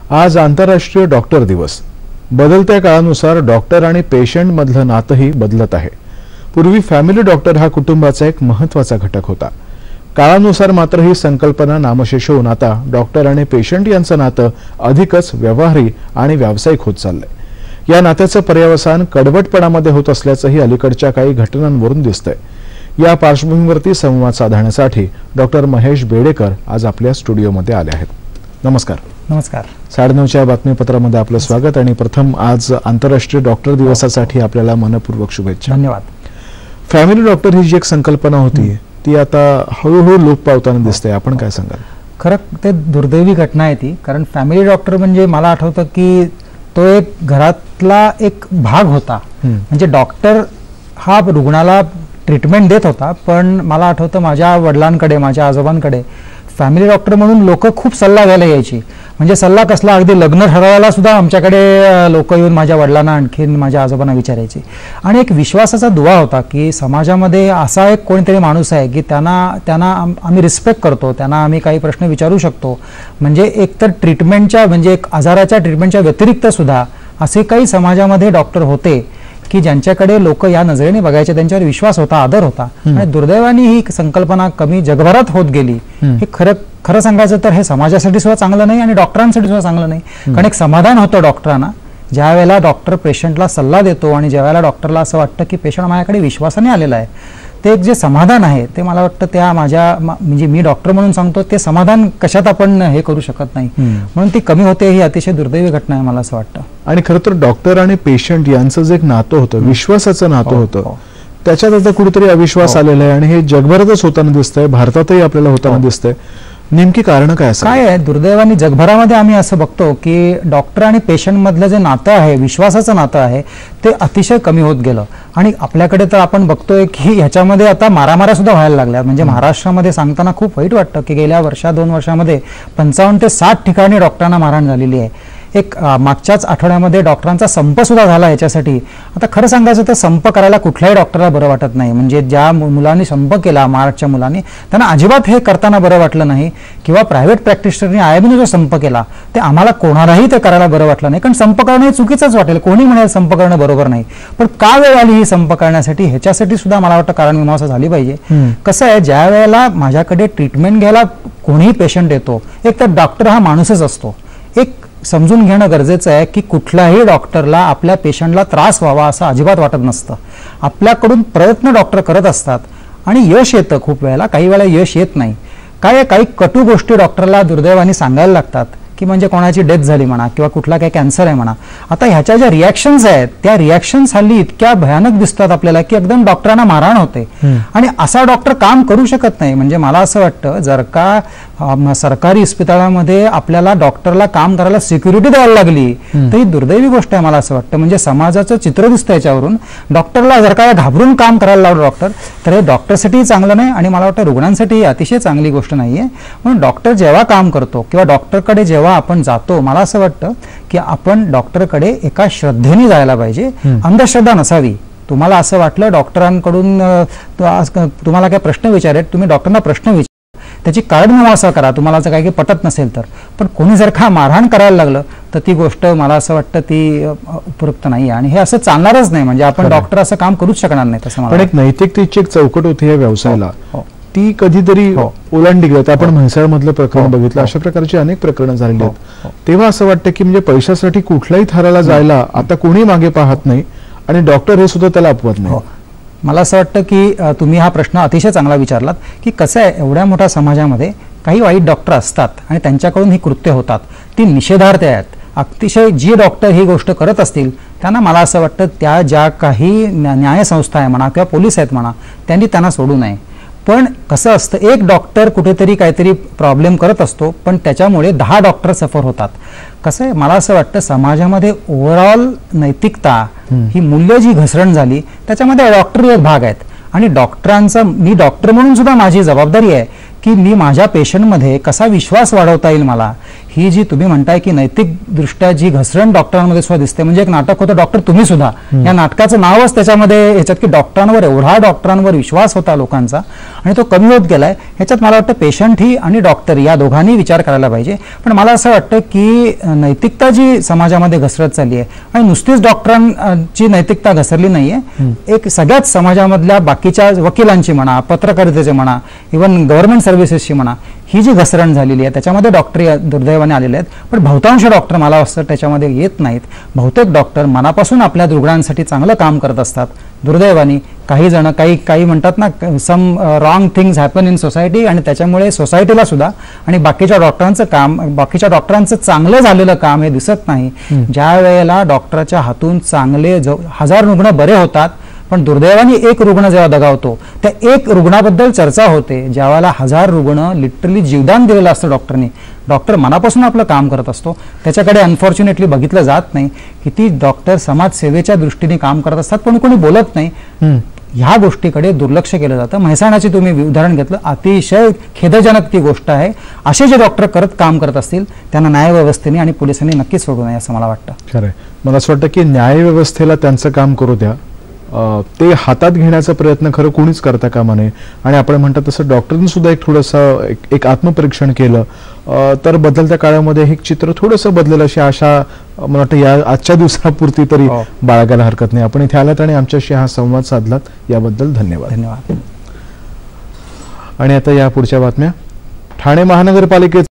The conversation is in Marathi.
आज आंतरराष्ट्रीय डॉक्टर दिवस। बदलत्या काळानुसार डॉक्टर आणि पेशंट मधलं नातंही बदलत आहे। पूर्वी फॅमिली डॉक्टर हा कुटुंबाचा एक महत्त्वाचा घटक होता। काळानुसार मात्र ही संकल्पना नामशेष होऊन आता डॉक्टर आणि पेशंट यांचं नातं अधिकच व्यवहारी आणि व्यावसायिक होत चाललंय। या नात्याचं पर्यवसान कडवटपणामध्ये होत असल्याचंही अलीकडच्या काही घटनांवरून दिसतंय। या पार्श्वभूमीवरती संवाद साधण्यासाठी डॉक्टर महेश बेडेकर आज आपल्या स्टुडिओमध्ये आले आहेत। नमस्कार। नमस्कार। 9:30च्या बातमीपत्रामध्ये आपलं स्वागत आणि प्रथम आज आंतरराष्ट्रीय डॉक्टर दिवसासाठी आपल्याला मनपूर्वक शुभेच्छा। धन्यवाद। फॅमिली डॉक्टर ही जी एक संकल्पना होती ती आता हळूहळू लोप पावताना दिसते, आपण काय सांगाल? खरं ते दुर्दैवी घटना आहे ती, कारण फॅमिली डॉक्टर म्हणजे मला आठवतं की तो एक घरातला एक भाग होता। म्हणजे डॉक्टर हा रुग्णाला ट्रीटमेंट देत होता, पण मला आठवतं माझ्या वडिलांकडे माझ्या आजोबांकडे फॅमिली डॉक्टर म्हणून लोक खूप सल्ला घ्यायला यायची। म्हणजे सल्ला कसला, अगदी लग्न ठरवायला सुद्धा आमच्याकडे लोक येऊन माझ्या वडिलांना आणखीन माझ्या आजोबांना विचारायचे। आणि एक विश्वासाचा दुवा होता की समाजामध्ये असा एक कोणीतरी माणूस आहे की त्यांना आम्ही रिस्पेक्ट करतो, त्यांना आम्ही काही प्रश्न विचारू शकतो। म्हणजे एकतर ट्रीटमेंटच्या म्हणजे एक आजाराच्या ट्रीटमेंटच्या व्यतिरिक्त सुद्धा असे काही समाजामध्ये डॉक्टर होते की ज्यांच्याकडे लोक या नजरेने बघायचे, त्यांच्यावर विश्वास होता, आदर होता। आणि दुर्दैवाने ही संकल्पना कमी जगभरात होत गेली। हे खरं सांगायचं तर हे समाजासाठी सुद्धा चांगलं नाही आणि डॉक्टरांसाठी सुद्धा चांगलं नाही। कारण एक समाधान होतं डॉक्टरांना ज्या वेळेला डॉक्टर पेशंटला सल्ला देतो आणि ज्या वेळेला डॉक्टरला असं वाटतं की पेशंट माझ्याकडे विश्वासाने आलेला आहे, ते एक जे समाधान आहे ते मला वाटतं त्या म्हणजे मी डॉक्टर म्हणून सांगतो ते समाधान कशात आपण हे करू शकत नाही, म्हणून ती कमी होते। ही अतिशय दुर्दैवी घटना आहे मला असं वाटतं। आणि खरं तर डॉक्टर आणि पेशंट यांचं जे एक नातं होतं, विश्वासाचं नातं होतं, त्याच्यात आता कुठेतरी अविश्वास आलेला आहे आणि हे जगभरातच होताना दिसतंय, भारतातही आपल्याला होताना दिसतंय। नेमकी कारण काय आहे? दुर्दैवाने जगभरामध्ये आम्ही असं बघतो की डॉक्टर आणि पेशंट मधलं जे नातं आहे, विश्वासाचं नातं आहे, ते अतिशय कमी होत गेलं। आणि आपल्याकडे तर आपण बघतोय की ह्याच्यामध्ये आता मारामाऱ्या सुद्धा व्हायला लागल्या। म्हणजे महाराष्ट्रामध्ये सांगताना खूप वाईट वाटतं की गेल्या 2 वर्षामध्ये 55 ते 60 ठिकाणी डॉक्टरांना मारहाण झालेली आहे। एक मागच्याच आठवड्यामध्ये डॉक्टरांचा संप सुद्धा झाला याच्यासाठी। आता खरं सांगायचं तर संप करायला कुठल्याही डॉक्टरला बरं वाटत नाही। म्हणजे ज्या मुलांनी संप केला, महाराष्ट्रच्या मुलांनी, त्यांना अजिबात हे करताना बरं वाटलं नाही। किंवा प्रायव्हेट प्रॅक्टिशनरनी आयबीने जो संप केला ते आम्हाला कोणालाही ते करायला बरं वाटलं नाही, कारण संप करणं हे चुकीचंच वाटेल, कोणी म्हणेल संप करणं बरोबर नाही। पण का वेळ आली ही संप करण्यासाठी, ह्याच्यासाठी सुद्धा मला वाटतं कारण मीमांसा झाली पाहिजे। कसं आहे, ज्या वेळेला माझ्याकडे ट्रीटमेंट घ्यायला कोणीही पेशंट येतो, एक तर डॉक्टर हा माणूसच असतो। एक समजून घेणं गरजेचं आहे की कुठल्याही डॉक्टरला आपल्या पेशंटला त्रास व्हावा असं अजिबात वाटत नसतं। आपल्याकडून प्रयत्न डॉक्टर करत असतात आणि यश येतं खूप वेळेला, काही वेळेला यश येत नाही। काही कटू गोष्टी डॉक्टरला दुर्दैवाने सांगायला लागतात की म्हणजे कोणाची डेथ झाली म्हणा किंवा कुठला काही कॅन्सर आहे म्हणा। आता ह्याच्या ज्या रिॲक्शन्स आहेत त्या रिॲक्शन्स हल्ली इतक्या भयानक दिसतात आपल्याला की एकदम डॉक्टरांना मारहाण होते आणि असा डॉक्टर काम करू शकत नाही। म्हणजे मला असं वाटतं जर का सरकारी इस्पितळामध्ये आपल्याला डॉक्टरला काम करायला सिक्युरिटी द्यायला लागली तर ही दुर्दैवी गोष्ट आहे मला असं वाटतं। म्हणजे समाजाचं चित्र दिसतं याच्यावरून। डॉक्टरला जर का घाबरून काम करायला लावलं डॉक्टर, तर हे डॉक्टरसाठीही चांगलं नाही आणि मला वाटतं रुग्णांसाठी अतिशय चांगली गोष्ट नाहीये। म्हणून डॉक्टर जेव्हा काम करतो किंवा डॉक्टरकडे जेव्हा आपण जातो, मला असं वाटतं की आपण डॉक्टरकडे एका श्रद्धेने जायला पाहिजे, अंधश्रद्धा नसावी। तुम्हाला असं वाटलं डॉक्टरांकडून तुम्हाला काय प्रश्न विचारेल, तुम्ही डॉक्टरांना प्रश्न विचारा, त्याची काळजीमीमांसा करा तुम्हाला जर काही पटत नसेल तर। पण कोणी जर का मारहाण करायला लागलं तर ती गोष्ट मला असं वाटतं ती उपयुक्त नाही आणि हे असं चालणारच नाही। म्हणजे आपण डॉक्टर असं काम करूच शकणार नाही तसं मला। पण एक नैतिकतेची एक चौकट होती या व्यवसायाला, ती कधीतरी ओलांडली गेली। आपण म्हैसाळ मधलं प्रकरण बघितलं, अशा प्रकारची अनेक प्रकरणं झालेली आहेत। तेव्हा असं वाटतं की म्हणजे पैशासाठी कुठल्याही थराला जायला आता कोणी मागे पाहत नाही आणि डॉक्टर हे सुद्धा त्याला अपवत नाही। मला असं वाटतं की तुम्ही हा प्रश्न अतिशय चांगला विचारलात की कसं आहे, एवढ्या मोठ्या समाजामध्ये काही वाईट डॉक्टर असतात आणि त्यांच्याकडून ही कृत्य होतात, ती निषेधार्थ आहेत। अतिशय जी डॉक्टर ही गोष्ट करत असतील त्यांना मला असं वाटतं त्या ज्या काही न्यायसंस्था आहे म्हणा किंवा पोलीस आहेत म्हणा, त्यांनी त्यांना सोडू नये। पण कसं असतं, एक डॉक्टर कुठेतरी काहीतरी प्रॉब्लेम करत असतो पण त्याच्यामुळे 10 डॉक्टर सफर होतात। कसं आहे, मला असं वाटतं समाजामध्ये ओव्हरऑल नैतिकता ही मूल्य जी घसरण झाली त्याच्यामध्ये डॉक्टर एक भाग आहेत आणि डॉक्टरांचा, मी डॉक्टर म्हणून सुद्धा माझी जबाबदारी आहे की मी माझ्या पेशंटमध्ये कसा विश्वास वाढवता येईल मला, ही जी तुम्ही म्हणताय की नैतिक दृष्ट्या जी घसरण डॉक्टरांमध्ये सुद्धा दिसते, म्हणजे एक नाटक होतं डॉक्टर तुम्ही सुद्धा, या नाटकाचं नावच त्याच्यामध्ये ह्याच्यात की डॉक्टरांवर विश्वास होता लोकांचा आणि तो कमी होत गेलाय. ह्याच्यात मला वाटतं पेशंट ही आणि डॉक्टर या दोघांनी विचार करायला पाहिजे. पण मला असं वाटतं की नैतिकता जी समाजामध्ये घसरत चालली आहे आणि नुसतीच डॉक्टरांची नैतिकता घसरली नाहीये, एक सगळ्याच समाजामधल्या बाकीच्या वकिलांची म्हणा, पत्रकारितेचे म्हणा, इव्हन गव्हर्नमेंट सर्व्हिसेसची म्हणा, ही जी घसरण झालेली आहे त्याच्यामध्ये डॉक्टर दुर्दैवाने आलेले आहेत. पण बहुतांश डॉक्टर मला वाटतं त्याच्यामध्ये येत नाहीत. बहुतेक डॉक्टर मनापासून आपल्या रुग्णांसाठी चांगलं काम करत असतात. दुर्दैवाने काही जण काही म्हणतात ना, some wrong things happen in society, आणि त्याच्यामुळे सोसायटीला सुद्धा आणि बाकीच्या डॉक्टरांचं चांगलं झालेलं काम हे दिसत नाही. ज्या वेळेला डॉक्टरच्या हातून चांगले 1000 रुग्ण बरे होतात, पण दुर्दैवाने एक रुग्ण जेव्हा दगावतो त्या एक रुग्णाबद्दल चर्चा होते. ज्यावेळेला 1000 रुग्ण लिटरली जीवदान दिलेलं असतं डॉक्टरनी, डॉक्टर मनापासून आपलं काम करत असतो, त्याच्याकडे अनफॉर्च्युनेटली बघितलं जात नाही. किती डॉक्टर समाजसेवेच्या दृष्टीने काम करत असतात पण कोणी बोलत नाही. ह्या गोष्टीकडे दुर्लक्ष केलं जातं. म्हैसाणाची तुम्ही उदाहरण घेतलं, अतिशय खेदजनक ती गोष्ट आहे. असे जे डॉक्टर काम करत असतील त्यांना न्यायव्यवस्थेने आणि पोलिसांनी नक्कीच सोडू नये असं मला वाटतं. खरंय. मला असं वाटतं की न्यायव्यवस्थेला त्यांचं काम करू द्या, ते हातात घेण्याचा प्रयत्न खरं कोणीच करता कामा नये. आणि आपण म्हणतात तसं डॉक्टरांनी सुद्धा एक थोडंसं एक आत्मपरीक्षण केलं तर बदलत्या काळामध्ये हे चित्र थोडंसं बदलेल अशी आशा मला वाटतं या आजच्या दिवसापुरती तरी बाळगायला हरकत नाही. आपण इथे आलात आणि आमच्याशी हा संवाद साधलात याबद्दल धन्यवाद. आणि आता या पुढच्या बातम्या. ठाणे महानगरपालिकेत